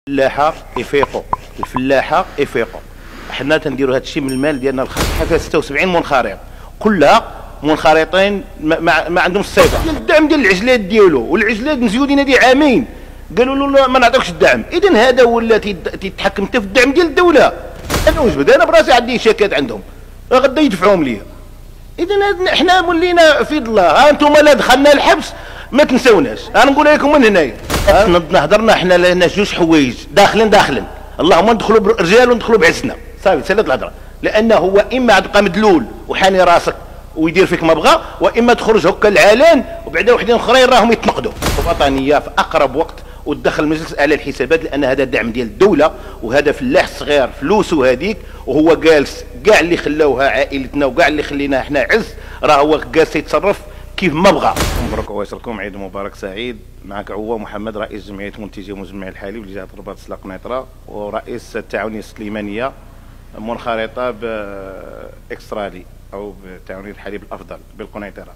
الفلاحه يفيقوا. الفلاحه يفيقوا. حنا تنديروا هذا الشيء من المال ديالنا الخاص. فيها 76 منخرط كلها منخرطين ما عندهمش الصفه ديال الدعم ديال العجلات ديالو، والعجلات مزيودين هذه عامين قالوا له ما نعطيوكش الدعم. اذا هذا ولا تيتحكم حتى في الدعم ديال الدوله. انا وجبد انا براسي عندي شيكات عندهم غدا يدفعوهم ليا. اذا حنا ولينا في الله. ها انتم لا دخلنا الحبس ما تنساوناش. انا نقول لكم من هنايا هضرنا حنا لنا جوج حوايج داخلين اللهم ندخلوا برجال وندخلوا بعزنا صافي سالت الهضره. لانه هو اما تبقى مدلول وحاني راسك ويدير فيك ما بغى، واما تخرج هكا العلان وبعدا وحدين اخرين راهم يتنقدوا. الوطنيه في اقرب وقت وتدخل المجلس اعلى الحسابات، لان هذا دعم ديال الدوله وهذا فلاح صغير فلوسه هذيك، وهو جالس كاع اللي خلاوها عائلتنا وكاع اللي خلينا احنا عز راه هو جالس يتصرف كيف ما بغى. مبروك ويسركم عيد مبارك سعيد. معك عوا محمد رئيس جمعيه منتجي ومجمع الحليب لجهه رباط سلاق قنيطره، ورئيس التعاونيه السليمانيه منخرطه باكسترالي او بتعاونيه الحليب الافضل بالقنيطره.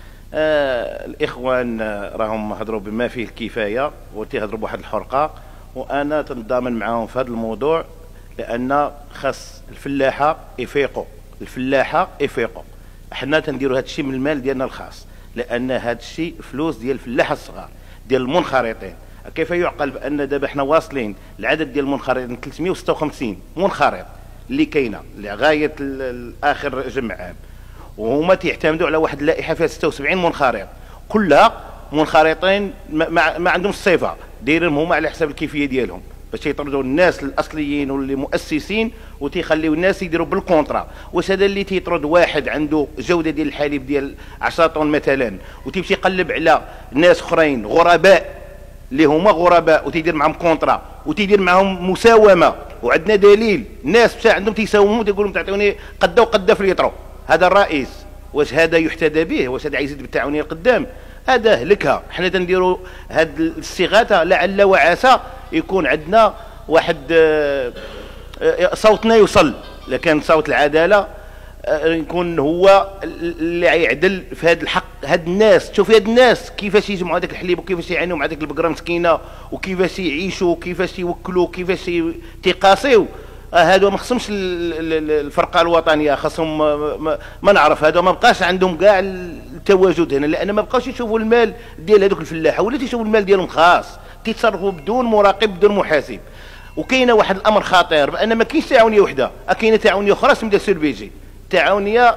الاخوان راهم هضروا بما فيه الكفايه وتيهضروا بواحد الحرقه، وانا تنضامن معاهم في هذا الموضوع، لان خاص الفلاحه يفيقوا. الفلاحه يفيقوا. حنا تنديروا هذا الشيء من المال ديالنا الخاص، لان هذا الشيء فلوس ديال الفلاحه الصغار ديال المنخرطين. كيف يعقل بان دابا حنا واصلين العدد ديال المنخرطين 356 منخرط اللي كاينه لغايه اخر جمع عام، وهما تيعتمدوا على واحد اللائحه فيها 76 منخرط كلها منخرطين ما عندهمش الصفه، دايرين هما على حساب الكيفيه ديالهم باش يطردوا الناس الاصليين واللي مؤسسين وتيخليو الناس يديروا بالكونطرا. واش هذا اللي تيطرد واحد عنده جوده ديال الحليب ديال 10 طن مثلا وتيمشي يقلب على ناس اخرين غرباء اللي هما غرباء وتيدير معهم كونطرا وتيدير معهم مساومه، وعندنا دليل ناس مشى عندهم تيساوموا تيقولوا تعطوني قدا وقدا في ليطرو. هذا الرئيس واش هذا يحتذى به؟ واش هذا يزيد بالتعاونيه القدام؟ هذا هلكها. حنا تنديروا هذه الاستغاثه لعل وعسى يكون عندنا واحد صوتنا يوصل، لكن صوت العداله يكون هو اللي يعدل في هذا الحق. هاد الناس شوف هاد الناس كيفاش يجمعوا هذاك الحليب وكيفاش يعانوا مع هذيك البقره مسكينه وكيفاش يعيشوا وكيفاش يوكلوا وكيفاش تيقاسيو. هادو ما خصهمش الفرقه الوطنيه، خاصهم ما نعرف هادو ما بقاش عندهم كاع التواجد هنا، لان ما بقاوش يشوفوا المال ديال هذوك الفلاحه ولا تيشوفوا المال ديالهم خاص، تيتصرفوا بدون مراقب بدون محاسب. وكاينه واحد الامر خطير بان ما كاينش تعاونيه وحده، كاينه تعاونيه اخرى سميتها سيربيجي، تعاونيه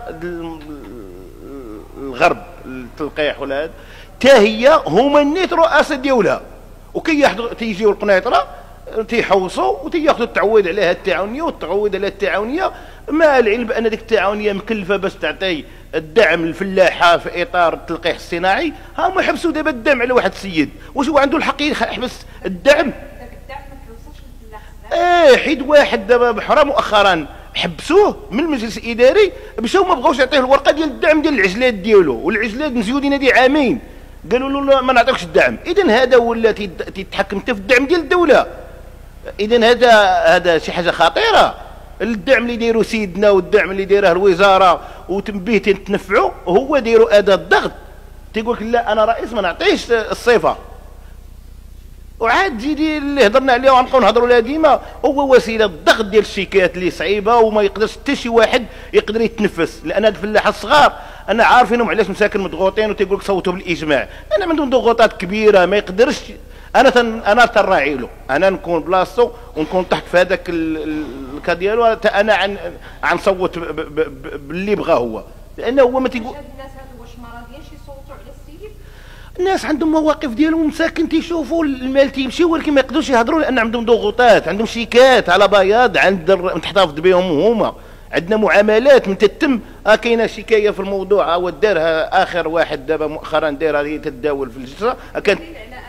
الغرب التلقيح ولا هذا تا هي هما النيت رؤساء ديالها، تيجيو القنيطره تيحوصوا وتياخذوا التعويض على هذه التعاونيه والتعويض على التعاونيه، مع العلم بان ديك التعاونيه مكلفه باش تعطي الدعم للفلاحه في اطار التلقيح الصناعي. هما حبسوا دابا الدعم على واحد السيد، واش هو عنده الحق يحبس الدعم؟ الدعم ما كيوصلش للفلاح. حيد واحد دابا بحرا مؤخرا حبسوه من المجلس الاداري مشاو ما بغاوش يعطيه الورقه ديال الدعم ديال العجلات ديالو، والعجلات مزيودين هذه عامين قالوا له ما نعطيكش الدعم. اذا هذا ولا تيتحكم حتى في الدعم ديال الدوله. اذا هذا شي حاجه خطيره. الدعم اللي دايروا سيدنا والدعم اللي دايره الوزاره وتنبيه تنفعوا هو دايروا اداه ضغط، تيقول لك لا انا رئيس ما نعطيش الصفه. وعاد زيدي اللي هضرنا عليه وغنبقاو نهضروا لها ديما هو وسيله ضغط ديال الشيكات اللي صعيبه وما يقدرش حتى شي واحد يقدر يتنفس، لان هاد الفلاحه الصغار انا عارفينهم علاش مساكن مضغوطين وتيقول لك صوتوا بالاجماع. انا عندهم ضغوطات كبيره ما يقدرش. انا تنراعي له، انا نكون بلاصتو ونكون تحت في هذاك الكا ديالو، انا عنصوت باللي بغا هو، لانه هو ما تيقول. الناس هادو واش ما راضيينش يصوتوا على السيد؟ الناس عندهم مواقف ديالهم مساكن تيشوفوا المال تيمشي ولكن ما يقدروش يهضروا لان عندهم ضغوطات، عندهم شيكات على بياض تحتفظ بهم هما. عندنا معاملات من تتم. كاينه شكايه في الموضوع هو دارها اخر واحد دابا مؤخرا دارها هي تتداول في الجلسه كانت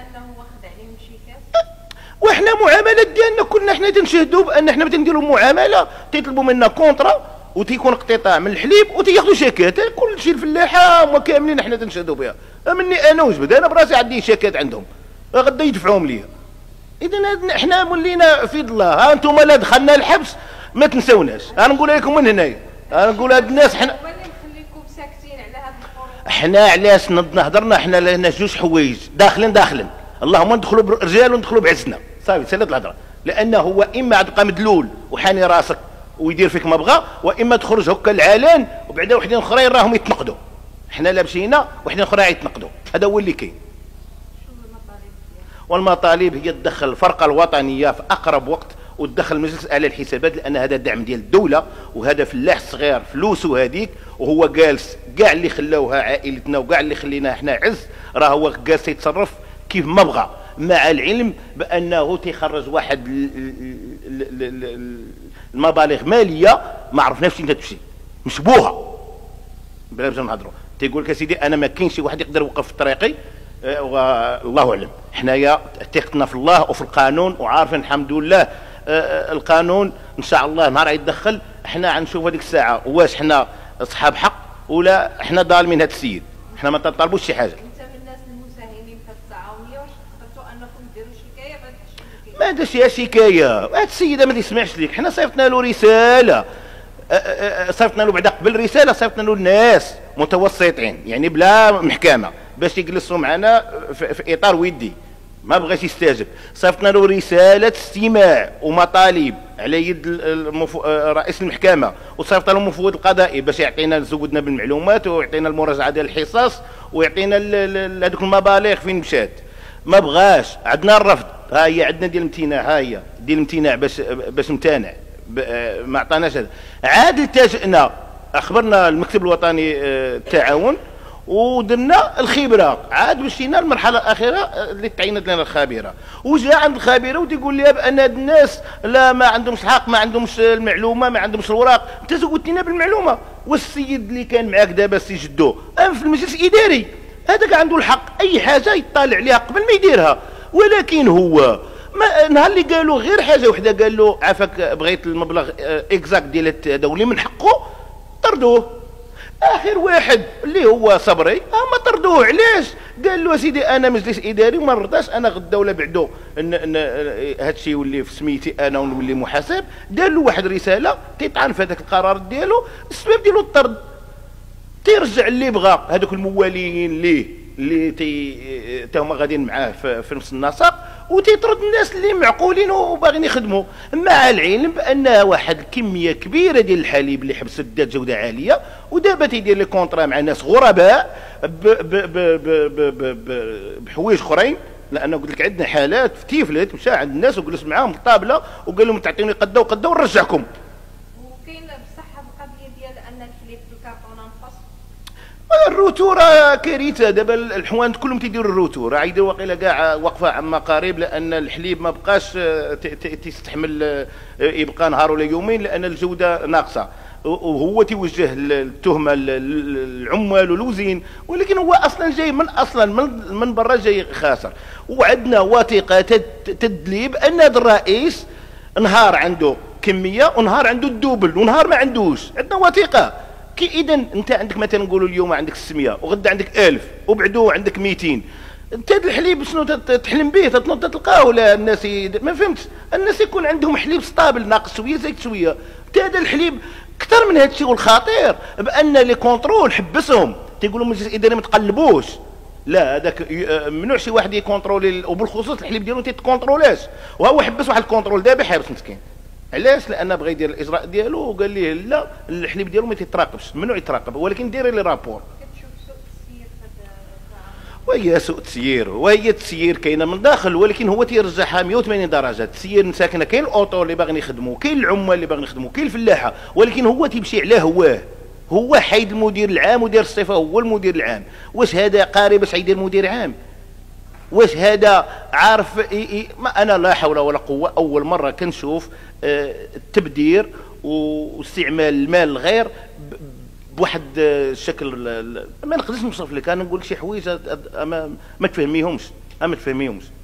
وحنا معاملات ديالنا كنا حنا تنشهدوا بان حنا تنديروا معامله تيطلبوا منا كونطرا وتيكون اقتطاع من الحليب وتياخذوا شيكات. كل شيء الفلاحه هما كاملين حنا تنشهدوا بها. مني انا وجبد انا براسي عندي شيكات عندهم غدا يدفعوهم ليا. اذا حنا ولينا في الله. ها انتم لا دخلنا الحبس ما تنساوناش. انا نقول لكم من هنايا، انا نقول هاد الناس حنا ساكتين على هاد الحروب. حنا علاش هضرنا حنا لنا جوج حوايج داخلين اللهم ندخلوا برجال وندخلوا بعزنا صافي سالت الهضره. لانه هو اما تبقى مدلول وحاني راسك ويدير فيك ما بغى، واما تخرج هكا العلان وبعدا وحدين اخرين راهم يتنقدوا. حنا لابسينا وحدين اخرين يتنقدوا، هذا هو اللي كاين. والمطالب هي تدخل الفرقه الوطنيه في اقرب وقت، وتدخل مجلس اعلى الحسابات، لان هذا دعم ديال الدوله، وهذا فلاح صغير فلوسه هذيك، وهو جالس كاع اللي خلاوها عائلتنا وكاع اللي خلينا احنا عز، راه هو جالس يتصرف كيف ما بغى، مع العلم بانه تيخرج واحد المبالغ ماليه ما عرفناش فين تمشي، مشبوهه بلا باش نهضروا. تيقول لك اسيدي انا ما كاينش شي واحد يقدر يوقف في طريقي، والله اعلم. حنايا ثقتنا في الله وفي القانون، وعارفين الحمد لله القانون ان شاء الله نهار يتدخل. احنا غنشوف هذيك الساعه واش حنا اصحاب حق ولا احنا ظالمين هذا السيد. احنا ما تطالبوش شي حاجه. انت من الناس المساهمين في التعاونيه، واش قدرتوا انكم ديروا شكايه بعد الشكايه؟ ما داش فيها شكايه، هذا السيد ما تسمعش ليك. حنا صيفطنا له رساله، صيفطنا له بعدا قبل رساله، صيفطنا له الناس متوسطين يعني بلا محكمه باش يجلسوا معنا في اطار ودي، ما بغاش يستجب. صيفطنا له رساله استماع ومطالب على يد رئيس المحكمه، وصيفط له المفوض القضائي باش يعطينا زودنا بالمعلومات ويعطينا المراجعه ديال الحصص ويعطينا هذوك المبالغ فين مشات. ما بغاش، عندنا الرفض، ها هي عندنا ديال الامتناع، ها هي ديال الامتناع باش امتنع، ما عطاناش هذا. عاد التجأنا، اخبرنا المكتب الوطني التعاون ودرنا الخبره، عاد مشينا للمرحله الاخيره اللي تعينت لنا الخبيره، وجاء عند الخبيره وتيقول لي بان هاد الناس لا ما عندهمش الحق، ما عندهمش المعلومه، ما عندهمش الوراق. انت زودتينا بالمعلومه، والسيد اللي كان معاك دابا السي جدو في المجلس الاداري هذاك عنده الحق اي حاجه يطالع عليها قبل ما يديرها. ولكن هو ما نهار اللي قالوا غير حاجه وحده، قال له عافاك بغيت المبلغ اكزاكت ديال هذا واللي من حقه طردوه. اخر واحد اللي هو صبري ما طردوه. علاش؟ قال له سيدي انا مجلس اداري وما رضاش انا غدا ولا بعدو هادشي يولي في سميتي انا ونولي محاسب. دار له واحد رساله تيطعن في هذاك القرار ديالو، السبب ديالو الطرد. تيرجع اللي بغى هذوك الموالين اللي هما غاديين معاه في نفس النسق، وتيطرد الناس اللي معقولين وباغيين يخدموا، مع العلم بانها واحد الكميه كبيره ديال الحليب اللي حبس ذات جوده عاليه، ودابا تيدير لي كونطرا مع ناس غرباء بحوايج اخرين. لانه قلت لك عندنا حالات في تيفلت مشى عند الناس وجلس معاهم الطابله وقال لهم تعطيوني قده وقده ونرجعكم. وكاين بصح القضيه ديال ان الحليب في الكرتونه نقص. الروتوره كارثه، دابا الحوانت كلهم تيديروا الروتوره، عايدوا واقيلا كاع وقفه عما قريب، لان الحليب ما بقاش تستحمل يبقى نهار ولا يومين لان الجوده ناقصه. وهو توجه التهمه للعمال والوزين، ولكن هو اصلا جاي من برا جاي خاسر. وعندنا وثيقه تدلي بان هذا الرئيس نهار عنده كميه ونهار عنده الدوبل ونهار ما عندوش. عندنا وثيقه. كي اذا انت عندك مثلا نقولوا اليوم عندك 600 وغدا عندك 1000 وبعدو عندك 200، انت هذا الحليب شنو تحلم به؟ تنوض تلقاه ولا الناس ما فهمتش؟ الناس يكون عندهم حليب ستابل ناقص شويه زايد شويه. انت هذا الحليب اكثر من هذا الشيء. والخطير بان لي كونترول حبسهم، تيقولوا المجلس الاداري ما تقلبوش. لا، هذاك ممنوع شي واحد يكونترولي، وبالخصوص الحليب ديالو تيتكونتروليش، وهو حبس واحد الكونترول دابا حابس مسكين. علاش؟ لان بغى يدير الاجراء ديالو وقال ليه لا الحليب ديالو ما تيتراقبش، ممنوع يتراقب، ولكن ديري لي رابور. كتشوف سوء التسيير في وهي سوء تسيير، وهي التسيير كاينه من داخل، ولكن هو تيرجعها 180 درجه. التسيير ساكنه، كاين الاوطو اللي باغيين يخدموا، كاين العمال اللي باغيين يخدموا، كاين الفلاحه، ولكن هو تيمشي على هو حيد المدير العام ودير الصفه هو المدير العام. واش هذا قاري باش يدير مدير عام؟ واش هذا عارف ما انا لا حول ولا قوه. اول مره كنشوف التبذير واستعمال المال الغير بواحد الشكل ما نقدرش نوصف لك. انا نقول لك شي حوايج ما تفهميهمش.